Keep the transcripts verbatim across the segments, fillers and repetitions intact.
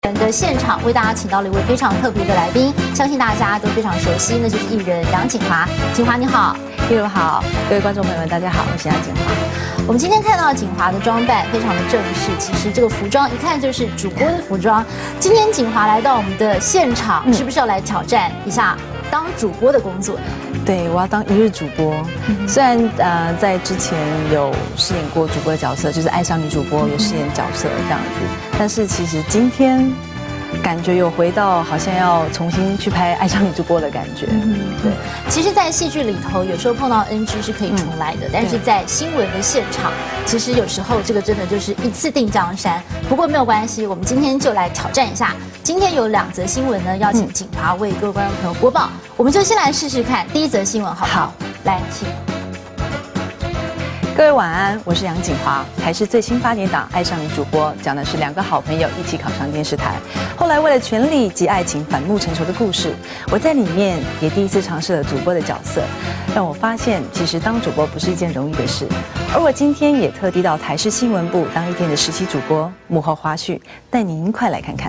的现场为大家请到了一位非常特别的来宾，相信大家都非常熟悉，那就是艺人杨谨华。谨华你好， 一如好，各位观众朋友们，大家好，我是杨谨华。 我们今天看到谨华的装扮非常的正式，其实这个服装一看就是主播的服装。今天谨华来到我们的现场，嗯、是不是要来挑战一下当主播的工作？ 对，我要当一日主播。嗯、虽然呃在之前有饰演过主播的角色，就是爱上女主播有饰演角色这样子，但是其实今天感觉有回到好像要重新去拍《爱上女主播》的感觉。嗯，对。 其实，在戏剧里头，有时候碰到 N G 是可以重来的，嗯、但是在新闻的现场，其实有时候这个真的就是一次定江山。不过没有关系，我们今天就来挑战一下。今天有两则新闻呢，邀请谨华为各位观众朋友播报。我们就先来试试看第一则新闻，好不好？好，来，请。 各位晚安，我是杨谨华。台视最新八点档《爱上女主播》讲的是两个好朋友一起考上电视台，后来为了权力及爱情反目成仇的故事。我在里面也第一次尝试了主播的角色，让我发现其实当主播不是一件容易的事。而我今天也特地到台视新闻部当一天的实习主播，幕后花絮，带您快来看看。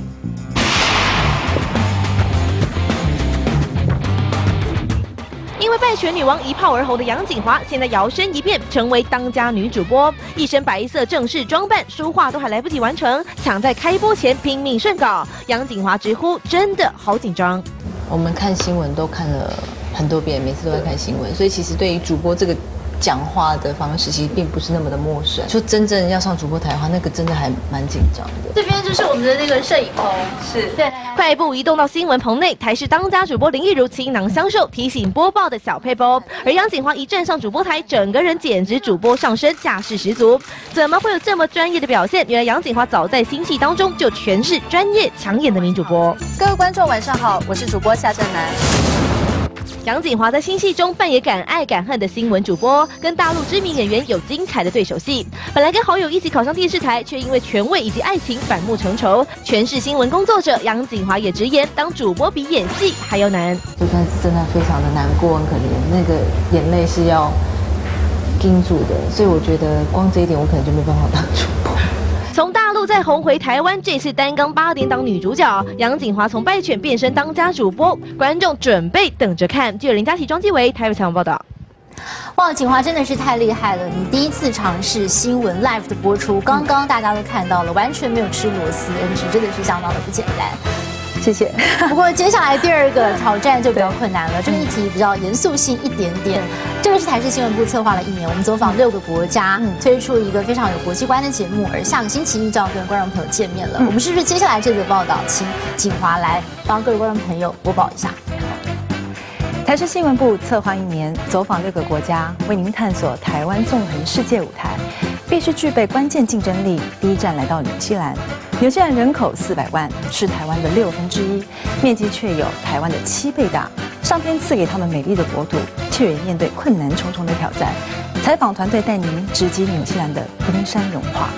因为败选女王一炮而红的杨谨华，现在摇身一变成为当家女主播，一身白色正式装扮，书画都还来不及完成，抢在开播前拼命顺稿。杨谨华直呼真的好紧张。 我们看新闻都看了很多遍，每次都在看新闻，所以其实对于主播这个讲话的方式，其实并不是那么的陌生。就真正要上主播台的话，那个真的还蛮紧张的。 这边就是我们的那个摄影棚， 是对。快步移动到新闻棚内，台视当家主播林益如倾囊相授，提醒播报的小配包。而杨谨华一站上主播台，整个人简直主播上身，架势十足。怎么会有这么专业的表现？原来杨谨华早在新戏当中就全是专业抢眼的女主播。 各位观众晚上好，我是主播夏正南。 杨谨华在新戏中扮演敢爱敢恨的新闻主播，跟大陆知名演员有精彩的对手戏。本来跟好友一起考上电视台，却因为权位以及爱情反目成仇。全是新闻工作者，杨谨华也直言，当主播比演戏还要难。 就但是真的非常的难过，很可怜，那个眼泪是要盯住的，所以我觉得光这一点，我可能就没办法当主播。 从大陆再红回台湾，这次担纲八点档女主角，杨谨华从败犬变身当家主播，观众准备等着看。记者林佳琪、庄继伟台北采访报道。 哇，谨华真的是太厉害了！你第一次尝试新闻 live 的播出，刚刚大家都看到了，完全没有吃螺丝 N G， 真的是相当的不简单。 谢谢。 不过接下来第二个挑战就比较困难了，这个议题比较严肃性一点点。这个是台视新闻部策划了一年，我们走访六个国家，嗯、推出一个非常有国际观的节目，而下个星期一就要跟观众朋友见面了。嗯、我们是不是接下来这则报道，请谨华来帮各位观众朋友播报一下？ 台视新闻部策划一年，走访六个国家，为您探索台湾纵横世界舞台，必须具备关键竞争力。第一站来到纽西兰。纽西兰人口四百万，是台湾的六分之一，面积却有台湾的七倍大。上天赐给他们美丽的国土，却也面对困难重重的挑战。采访团队带您直击纽西兰的冰山融化。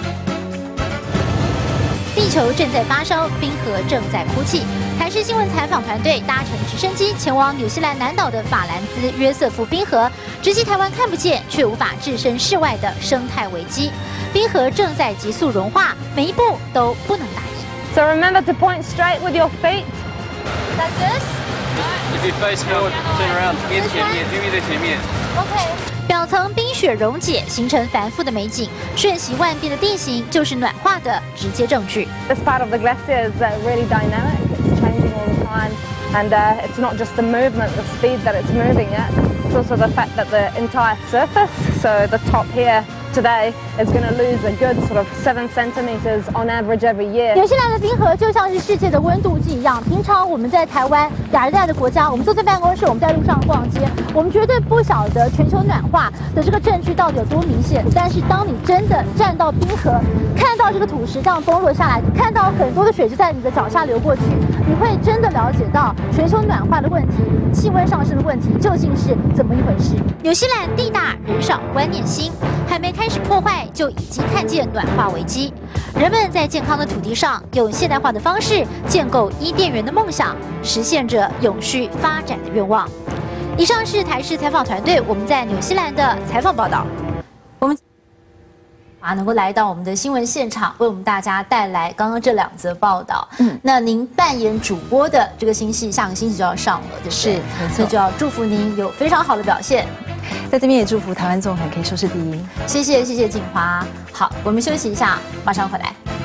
地球正在发烧，冰河正在哭泣。台视新闻采访团队搭乘直升机前往纽西兰南岛的法兰兹约瑟夫冰河，直击台湾看不见却无法置身事外的生态危机。冰河正在急速融化，每一步都不能大意。 So remember to point straight with your feet. Like this. If you face forward, turn around. 面前面，对面的前面。 OK。表层冰雪溶解，形成繁复的美景，瞬息万变的地形就是暖化的直接证据。 This part of the glacier is really dynamic. It's changing all the time, and uh, it's not just the movement, the speed that it's moving at. It's also the fact that the entire surface, so the top here today, is going to lose a good sort of seven centimeters on average every year. 纽西兰的冰河就像是世界的温度计一样。平常我们在台湾亚热带的国家，我们坐在办公室，我们在路上逛街，我们绝对不晓得全球暖化的这个证据到底有多明显。但是当你真的站到冰河，看到这个土石这样崩落下来，看到很多的水就在你的脚下流过去，你会真的了解到全球暖化的问题、气温上升的问题究竟是怎么一回事。纽西兰地大人少，观念新，还没开始破坏就已经看见暖化危机。人们在健康的土地上用现代化的方式建构伊甸园的梦想，实现着永续发展的愿望。以上是台视采访团队我们在纽西兰的采访报道。我们。 啊，能够来到我们的新闻现场，为我们大家带来刚刚这两则报道。嗯，那您扮演主播的这个新戏，下个星期就要上了，对不对？ 是，没错。 所以就要祝福您有非常好的表现。 在这边也祝福台湾纵横可以收视第一。 谢谢，谢谢锦华。好，我们休息一下，马上回来。